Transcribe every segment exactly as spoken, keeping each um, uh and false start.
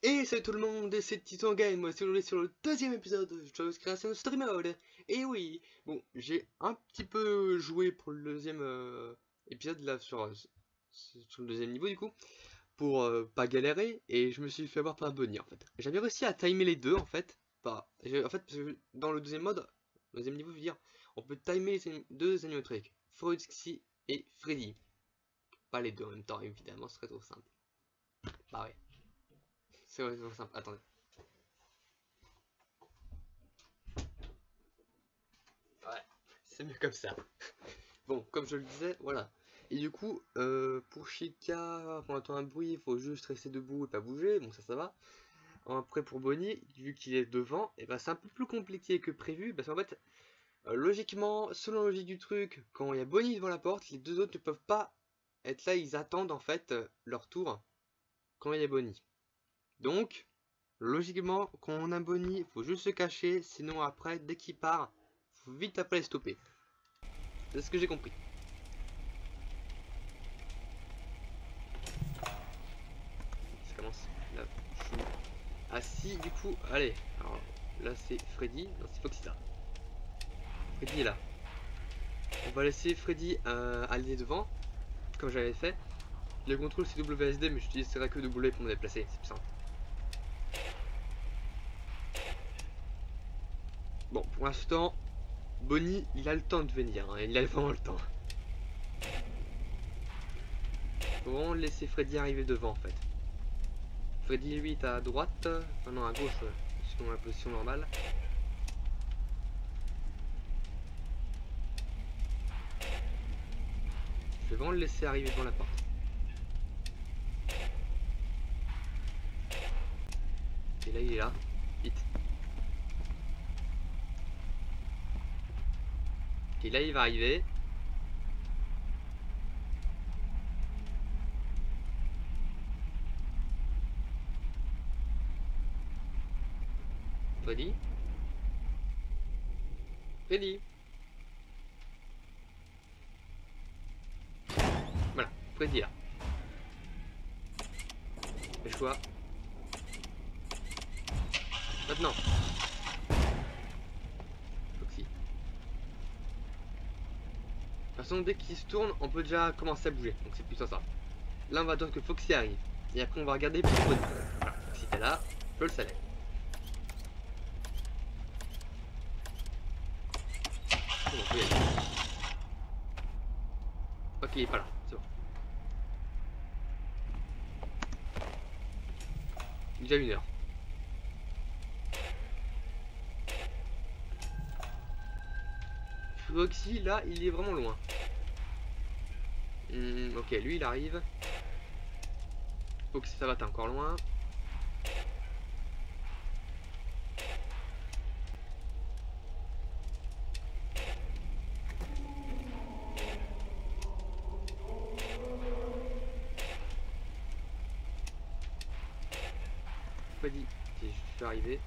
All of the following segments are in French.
Et salut tout le monde, c'est Titan Game, moi c'est aujourd'hui sur le deuxième épisode de Joe's Creation Story Mode. Et oui, bon, j'ai un petit peu joué pour le deuxième euh, épisode là sur, euh, sur le deuxième niveau du coup, pour euh, pas galérer, et je me suis fait avoir par un bunny en fait. J'avais réussi à timer les deux en fait, pas, en fait parce que dans le deuxième mode, le deuxième niveau je veux dire, on peut timer les deux animatroniques, Foxy et Freddy. Pas les deux en même temps évidemment, ce serait trop simple. Bah ouais. C'est vrai, c'est simple. Attendez. Ouais, c'est mieux comme ça. Bon, comme je le disais, voilà. Et du coup, euh, pour Chica, quand on entend un bruit, il faut juste rester debout et pas bouger. Bon, ça, ça va. Après, pour Bonnie, vu qu'il est devant, et ben, c'est un peu plus compliqué que prévu. Parce qu'en fait, euh, logiquement, selon la logique du truc, quand il y a Bonnie devant la porte, les deux autres ne peuvent pas être là. Ils attendent en fait euh, leur tour quand il y a Bonnie. Donc, logiquement, quand on a Bonnie, il faut juste se cacher. Sinon, après, dès qu'il part, faut vite après les stopper. C'est ce que j'ai compris. Ça commence là. Ah si, du coup, allez. Alors là c'est Freddy, non c'est Foxy là. Freddy est là. On va laisser Freddy euh, aller devant, comme j'avais fait. Le contrôle c'est W S D, mais j'utiliserai que W pour me déplacer, c'est plus simple. Bon, pour l'instant, Bonnie, il a le temps de venir, hein, il a vraiment le temps. Faut vraiment laisser Freddy arriver devant en fait. Freddy lui est à droite, enfin non à gauche, selon la position normale. Je vais vraiment le laisser arriver devant la porte. Et là il est là, vite. Et là il va arriver. Freddy Freddy Voilà, Freddy là. Le choix. Maintenant. Foxy. De toute façon, dès qu'il se tourne, on peut déjà commencer à bouger. Donc c'est plutôt ça. Là, on va attendre que Foxy arrive. Et après, on va regarder pour Bonnie. Voilà, Foxy t'es là, je peux le saler. Bon, on peut y aller. Ok, il est pas là, c'est bon. Il est déjà une heure. Foxy, là, il est vraiment loin. Hum, ok, lui, il arrive. Foxy, ça va, t'es encore loin. Freddy, je suis arrivé.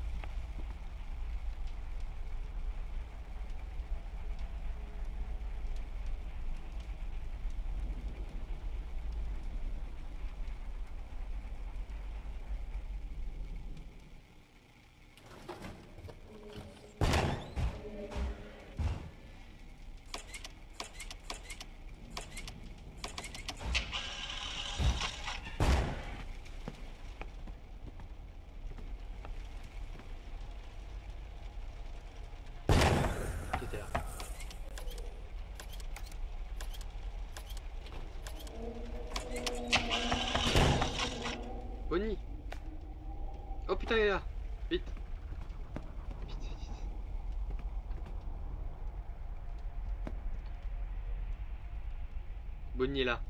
Là. Bonnie. Oh putain, il est là. Vite. Vite, vite, vite. Bonnie est là.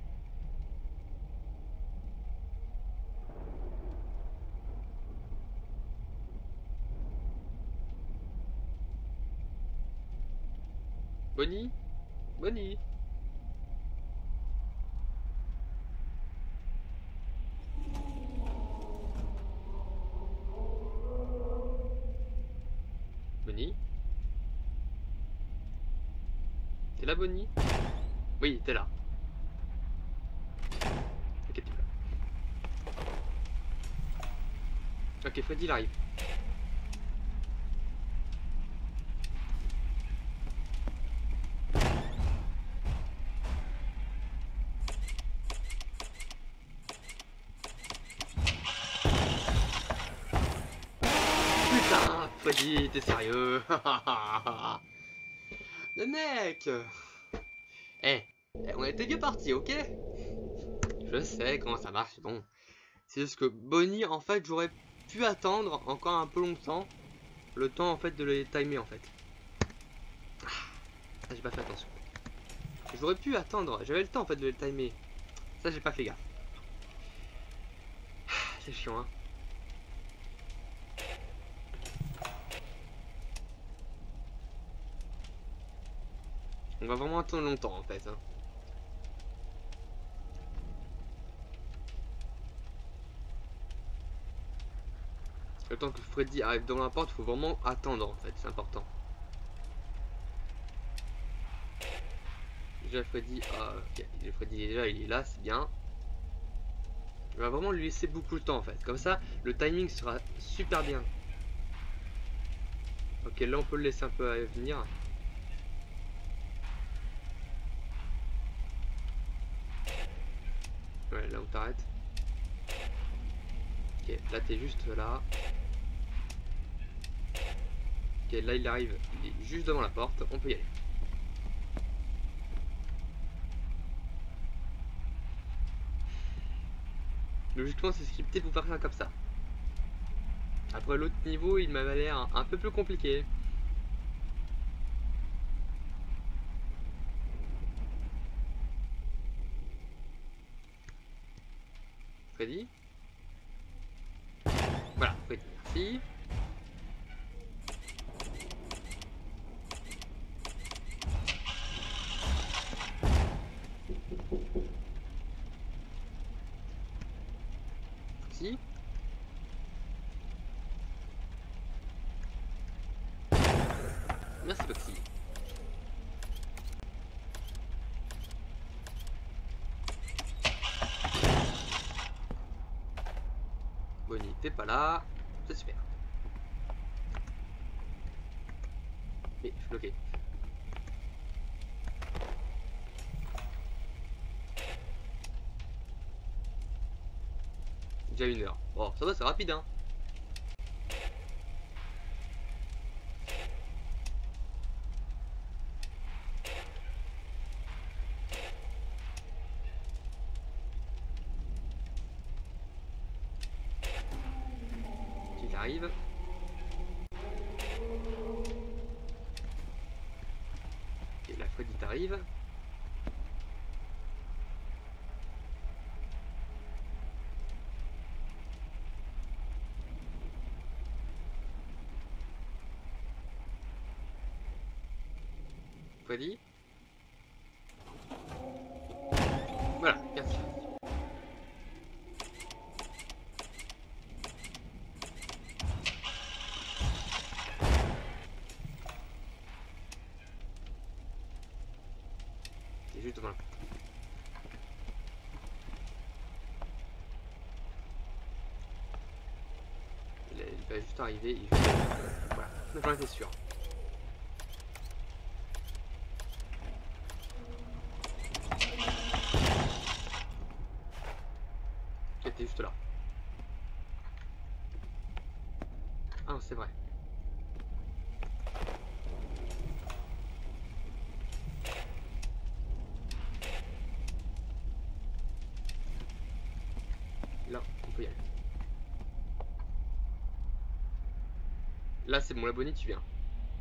Bonnie Bonnie Bonnie T'es là, Bonnie? Oui, t'es là. Ok, t'es là. Ok, Freddy il arrive. Putain, Freddy, t'es sérieux? Le mec. Eh, eh, on était bien parti, ok? Je sais comment ça marche, c'est bon. C'est juste que Bonnie, en fait, j'aurais pu attendre encore un peu longtemps. Le temps, en fait, de les timer, en fait. Ah, j'ai pas fait attention. J'aurais pu attendre, j'avais le temps, en fait, de les timer. Ça, j'ai pas fait gaffe. C'est chiant, hein. On va vraiment attendre longtemps, en fait, hein. Le temps que Freddy arrive devant la porte, faut vraiment attendre, en fait, c'est important. Déjà Freddy, ah, ok, Freddy déjà il est là, c'est bien. On va vraiment lui laisser beaucoup de temps en fait, comme ça le timing sera super bien. Ok, là on peut le laisser un peu à venir. Ouais, là on t'arrête. Ok, là t'es juste là. Ok, là il arrive, il est juste devant la porte, on peut y aller. Logiquement c'est scripté pour faire ça comme ça. Après l'autre niveau il m'avait l'air un peu plus compliqué. Freddy. Voilà, Freddy, merci. Merci. Merci Foxy. Bonnie, t'es pas là. C'est super. Mais je suis bloqué. Déjà une heure. Bon, ça va, c'est rapide, hein. Il arrive. Et la Freddy t'arrive. Freddy. Voilà, merci. C'est juste devant la porte. Il, il va juste arriver. Il... Voilà, j'en étais sûr. Il était juste là. Ah non, c'est vrai. Là, on peut y aller. Là, c'est bon, la Bonnie, tu viens.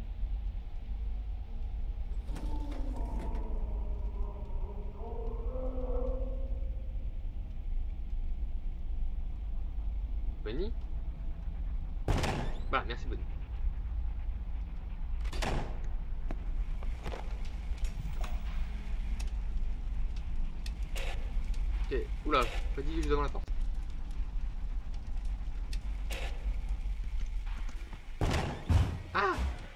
Bonnie. Voilà, merci Bonnie. Ok, oula, Freddy juste devant la porte. Ah!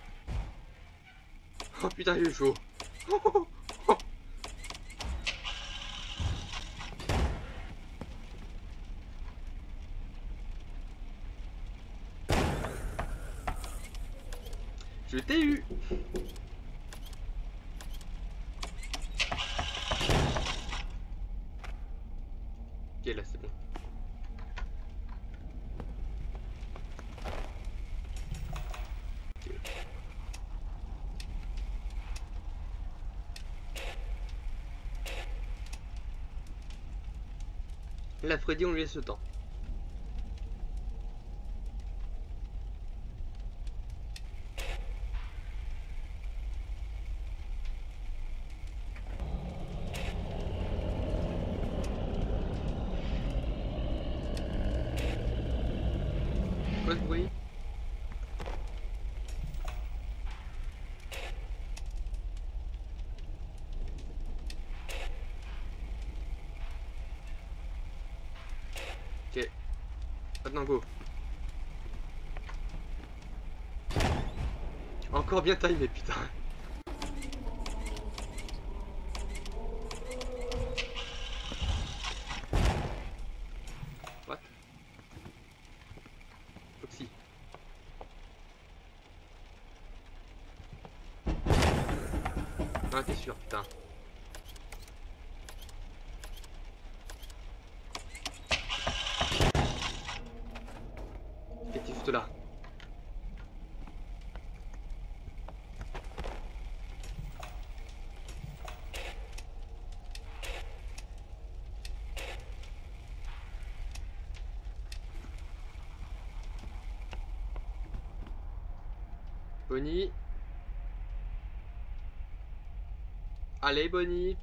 Oh putain, j'ai eu chaud. Oh, oh, oh. Je t'ai eu. Ok, là c'est bon. Okay. Là, Freddy, on lui laisse le temps. Quoi ce bruit? Ok. Maintenant go. Encore bien timé, putain. What? Foxy. Ah, t'es sûr, putain. Et t'es juste là. Bonnie. Allez, Bonnie.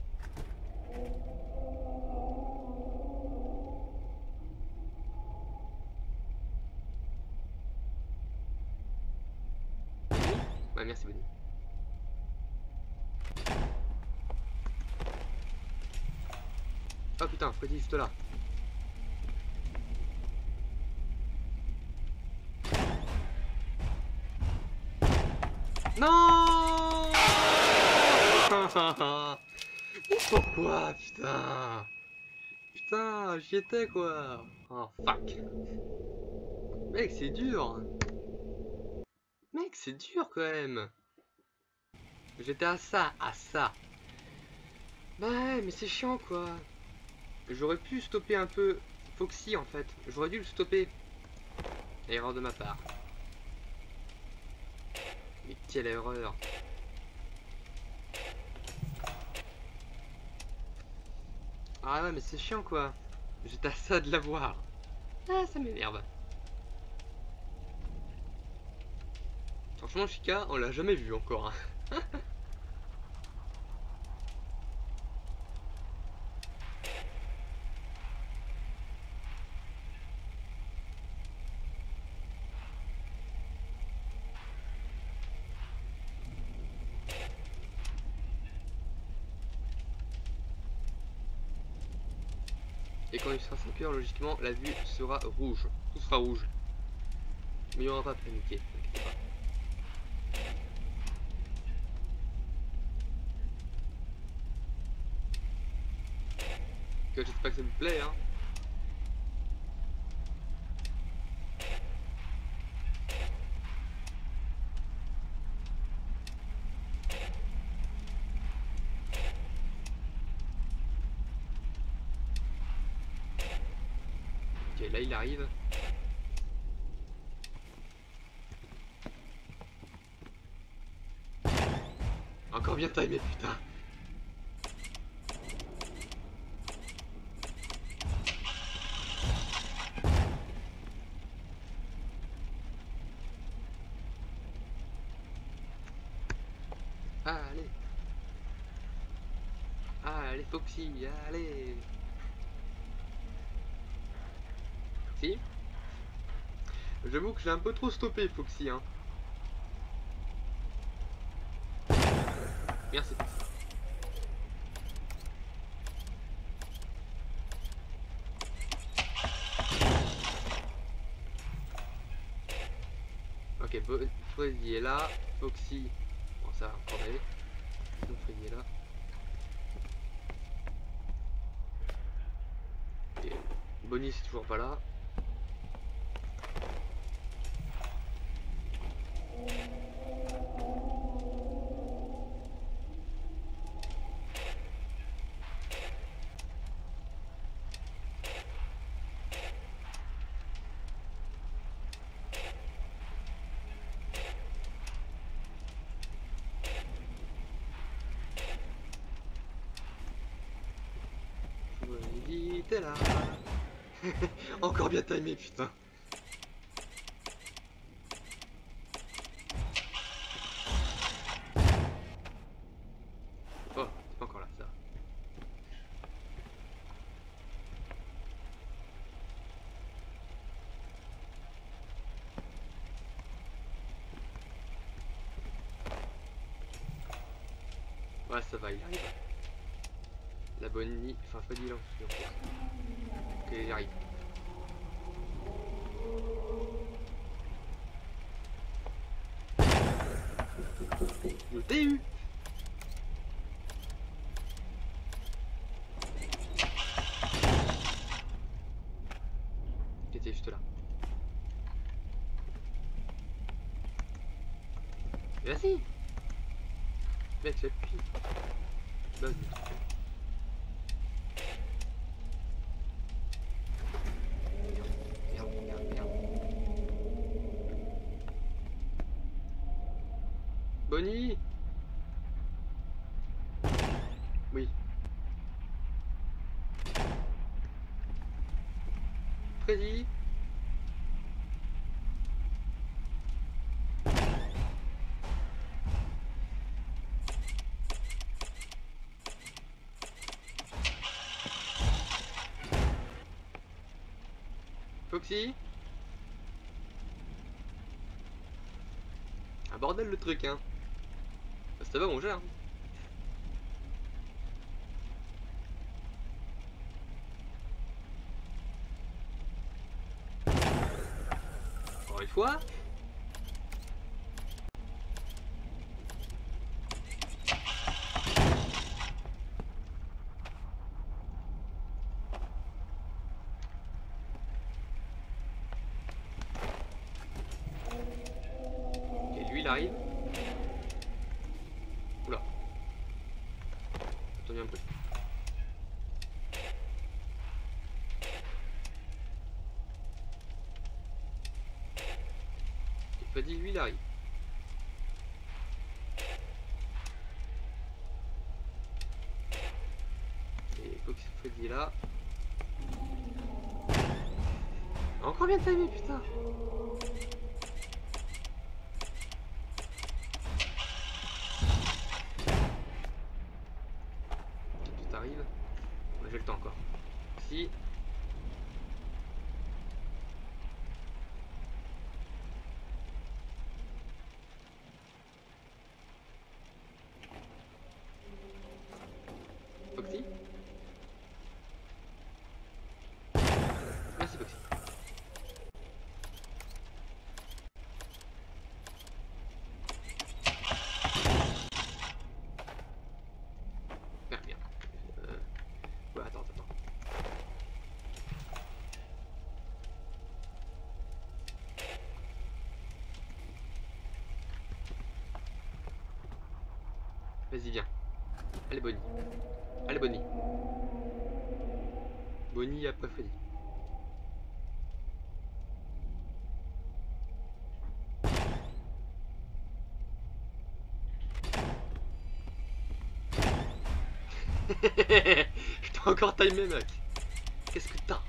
Ouais, merci, Bonnie. Oh putain, Freddy juste là. Non. Pourquoi, putain? Putain, j'y étais quoi. Oh fuck. Mec, c'est dur. Mec, c'est dur quand même. J'étais à ça, à ça. Bah ouais, mais c'est chiant quoi. J'aurais pu stopper un peu Foxy en fait. J'aurais dû le stopper. Erreur de ma part. Mais quelle erreur. Ah ouais, mais c'est chiant quoi. J'étais à ça de l'avoir. Ah, ça m'énerve. Franchement, Chica, on l'a jamais vu encore. Hein. Et quand il sera cinq heures, logiquement, la vue sera rouge. Tout sera rouge. Mais il n'y aura pas de paniquer, t'inquiète pas. Que j'espère pas que ça vous plaît, hein. Ok, là il arrive. Encore bien timé, putain. Allez. Allez, Foxy, allez. Si. J'avoue que j'ai un peu trop stoppé, Foxy, hein. Merci. Ok, Freddy est là. Foxy. Bon, ça va encore d'aller. Donc Freddy est là. Et Bonnie, c'est toujours pas là. Bonnie, t'es là. Encore bien timé, putain. Oh, t'es pas encore là, ça. Ouais, ça va, il arrive. La Bonnie, enfin Freddy là, en fait. Ok, il arrive. Je t'ai eu. J'étais juste là. Vas-y. Mec, j'appuie. Buzz. Merde, merde, merde. Bonnie. Oui. Freddy. Foxy. Un bordel le truc, hein. Ça va, on gère. Encore une fois. Et lui, il arrive. Oula. Attendez un peu. Il pas dit, lui, il arrive. Et Foxy Freddy est là. Encore bien timé, putain. Tout arrive. J'ai le temps encore. Si. Foxy. Merci Foxy. Merde, merde. Euh... Ouais, attends, attends. Vas-y, viens. Allez, Bonnie. Allez, Bonnie. Bonnie après Freddy. Je t'ai encore timé, mec. Qu'est-ce que t'as?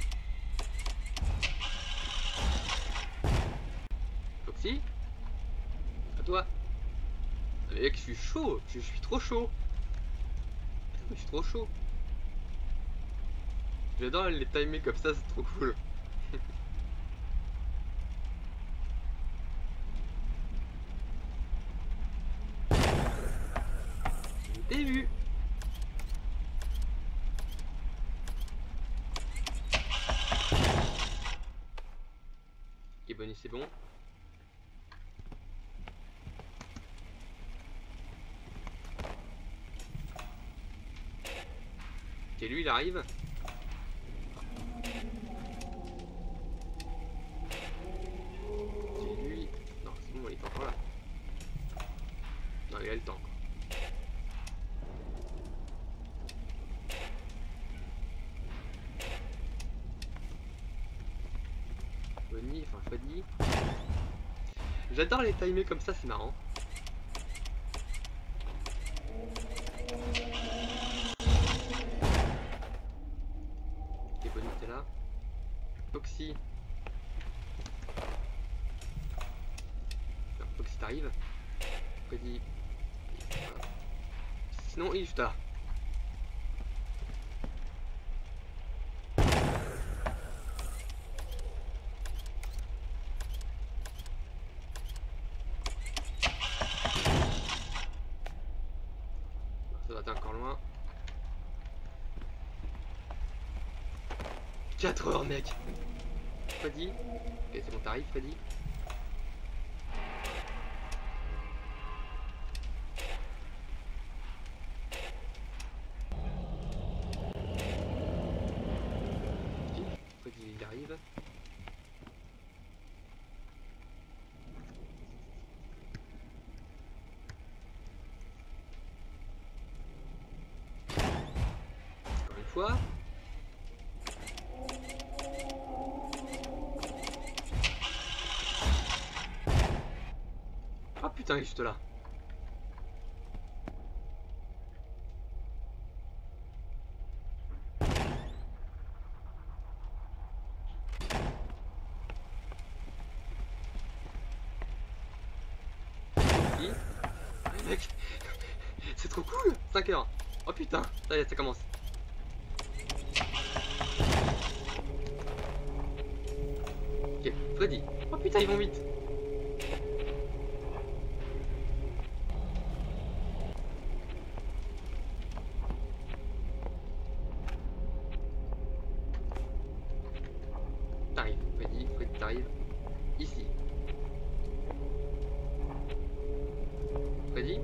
Foxy? À toi. Mec, je suis chaud. Je suis trop chaud. Je suis trop chaud. J'adore les timer comme ça, c'est trop cool. Je t'ai vu. Ok, Bonnie, c'est bon. Ok, lui, il arrive. Ok, lui... Non, c'est bon, il est encore là. Non, il a le temps encore. Bonnie, enfin Freddy. J'adore les timer comme ça, c'est marrant. Ok, Bonnie, t'es là. Foxy. Alors, Foxy, t'arrives. Freddy. Voilà. Sinon, il est juste là. Ça va être encore loin. quatre heures, mec. Freddy. Ok, c'est bon, t'arrives, Freddy. Freddy, il arrive. Encore une fois. Ah putain, il est juste là. Oui. Mec, c'est trop cool. cinq heures. Oh putain, ça y est, ça commence. Ok, Freddy. Oh putain, ils vont vite. T'arrives, Freddy, Freddy, t'arrives. Ici. Freddy.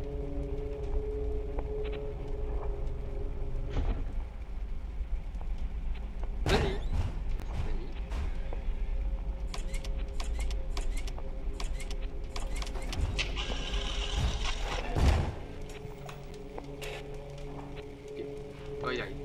Freddy. Freddy. Ok. Oh, il arrive.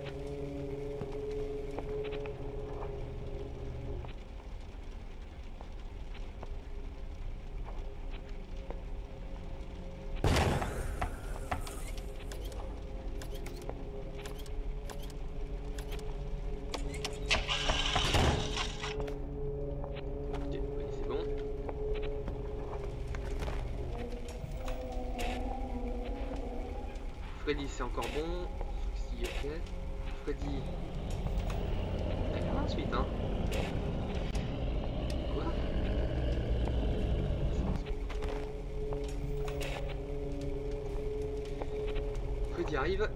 Ok, Freddy, c'est bon. Freddy, c'est encore bon. Si, ok. Freddy. Elle est ensuite, hein. Quoi? Freddy arrive.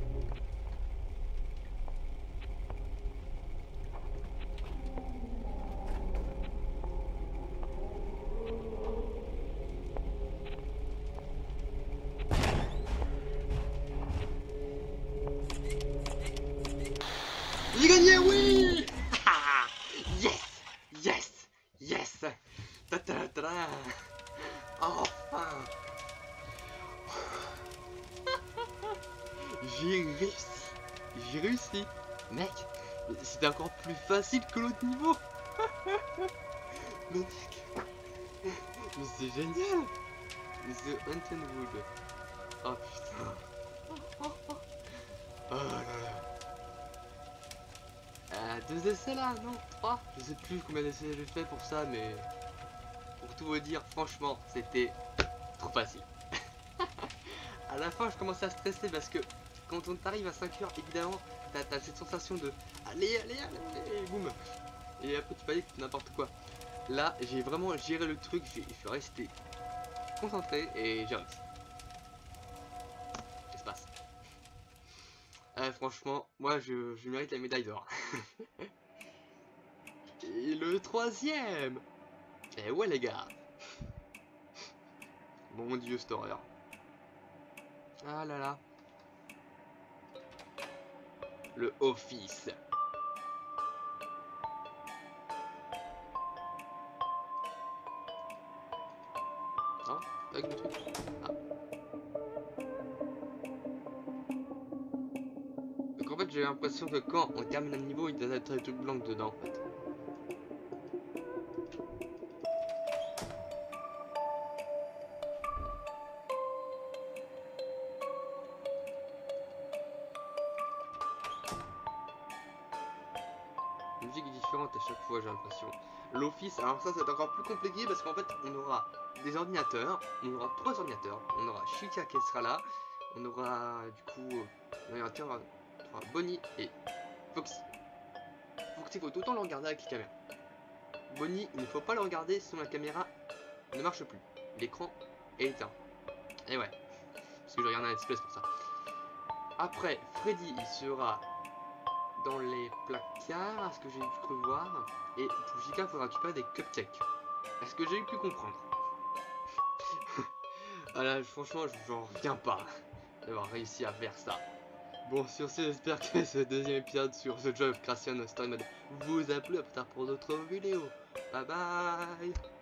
J'ai gagné, oui. Yes. Yes. Yes. Ta ta ta ta. Enfin. J'ai réussi. J'ai réussi. Mec, c'était encore plus facile que l'autre niveau. Mais mec, mais c'est génial. The Haunted Wood. Oh putain. Oh là là. Euh, deux essais là, non? Trois? Je sais plus combien d'essais j'ai fait pour ça, mais pour tout vous dire, franchement, c'était trop facile. À la fin, je commençais à stresser parce que quand on t'arrive à cinq heures, évidemment, t'as as cette sensation de allez, allez, allez, et boum. Et après, tu paniques, n'importe quoi. Là, j'ai vraiment géré le truc, je suis resté concentré et j'ai réussi. Qu'est-ce qui se passe? Euh, franchement, moi, je, je mérite la médaille d'or. Et le troisième. Eh ouais, les gars. Mon dieu, cette horreur. Ah là là. Le office. Non, avec le truc. Ah. Donc en fait, j'ai l'impression que quand on termine un niveau, il doit être des trucs blancs dedans en fait. La musique est différente à chaque fois, j'ai l'impression. L'office, alors ça, c'est encore plus compliqué parce qu'en fait, on aura des ordinateurs, on aura trois ordinateurs, on aura Chica qui sera là, on aura du coup l'ordinateur, on aura Bonnie et Foxy. Foxy, il faut tout le temps le regarder avec la caméra. Bonnie, il ne faut pas le regarder sinon la caméra ne marche plus. L'écran est éteint. Et ouais, parce que je regarde un espèce pour ça. Après, Freddy, il sera dans les placards, à ce que j'ai cru voir. Et pour Chica, il faudra récupérer des cupcakes. À ce que j'ai pu comprendre. Voilà, franchement, j'en reviens pas d'avoir réussi à faire ça. Bon, sur ce, j'espère que ce deuxième épisode sur The Joy of Creation Story Mode vous a plu. À plus tard pour d'autres vidéos. Bye bye.